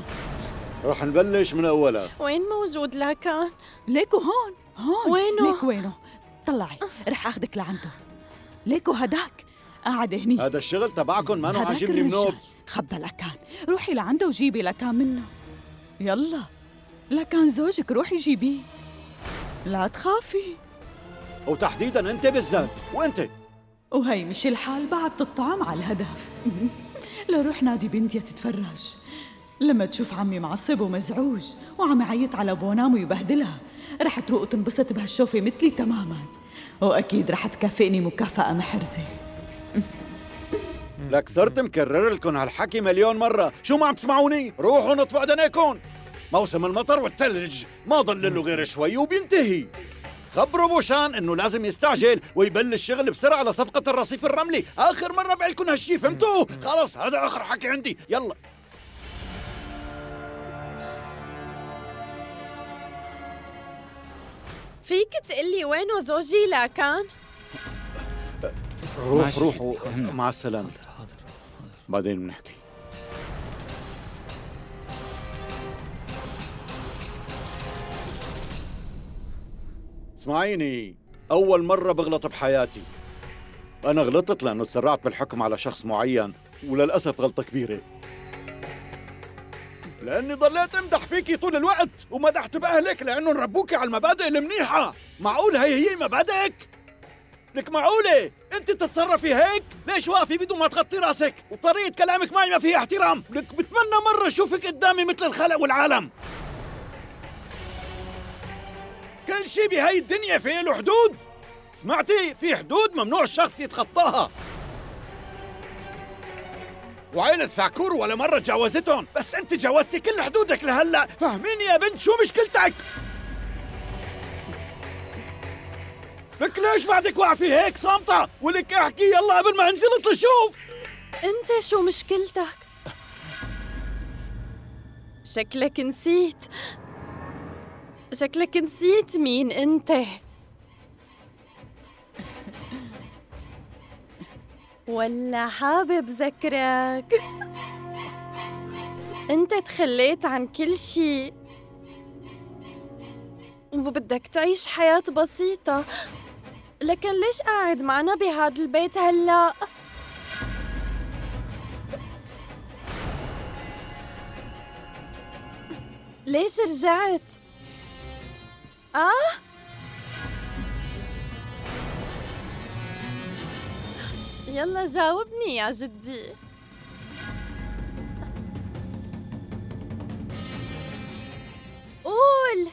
رح نبلش من أولها. وين موجود لاكان؟ ليكو هون وينه؟ ليكو وينه؟ طلعي رح اخذك لعنده. ليكو هداك قاعد هني. هذا الشغل تبعكم ما هداك عاجبني منوب. الرجال خبى لكان، روحي لعنده وجيبي لكان منه. يلا لكان زوجك، روحي جيبيه، لا تخافي. وتحديدا أنت بالذات. وأنت وهي مش الحال بعد تطعم على الهدف. لو روح نادي بنتيا تتفرج، لما تشوف عمي معصب ومزعوج وعم يعيط على بونام ويبهدلها، رح تروق وتنبسط بهالشوفة مثلي تماما، وأكيد رح تكافئني مكافأة محرزة. لك صرت مكرر لكم هالحكي مليون مرة، شو ما عم تسمعوني؟ روحوا نطفئ دنيكم. موسم المطر والثلج ما ضل له غير شوي وبينتهي. خبروا بوشان انه لازم يستعجل ويبلش شغل بسرعة لصفقة الرصيف الرملي. آخر مرة بعلكم هالشي، فهمتوا؟ خلص هذا آخر حكي عندي، يلا. فيك تقلي وينه زوجي لاكان؟ روحوا مع السلامة. حاضر. بعدين بنحكي. اسمعيني، أول مرة بغلط بحياتي. أنا غلطت لأنه تسرعت بالحكم على شخص معين، وللأسف غلطة كبيرة، لأني ضليت أمدح فيكي طول الوقت ومدحت بأهلك لأنه ربوكي على المبادئ المنيحة. معقول هي مبادئك؟ لك معقولة أنت تتصرفي هيك؟ ليش واقفي بدون ما تغطي راسك؟ وطريقة كلامك معي ما فيها احترام. لك بتمنى مرة أشوفك قدامي مثل الخلق والعالم. كل شيء بهاي الدنيا فيه له حدود. سمعتي؟ في حدود ممنوع الشخص يتخطاها. وعيلة ثاكور ولا مرة تجاوزتهم، بس انت جاوزتي كل حدودك لهلا. فهميني يا بنت، شو مشكلتك؟ لك ليش بعدك واقفة هيك صامتة؟ ولك احكي يلا قبل ما انجلط لشوف. انت شو مشكلتك؟ شكلك نسيت مين انت. ولا حابب ذكرك؟ انت تخليت عن كل شيء وبدك تعيش حياة بسيطة، لكن ليش قاعد معنا بهذا البيت هلأ؟ ليش رجعت؟ يلا جاوبني يا جدي. قول.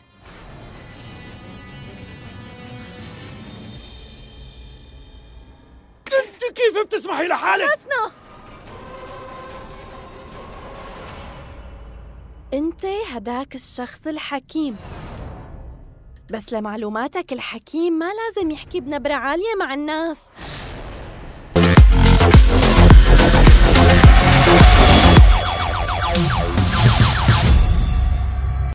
انت كيف بتسمحي لحالك؟ خلصنا. انت هداك الشخص الحكيم، بس لمعلوماتك الحكيم ما لازم يحكي بنبرة عالية مع الناس.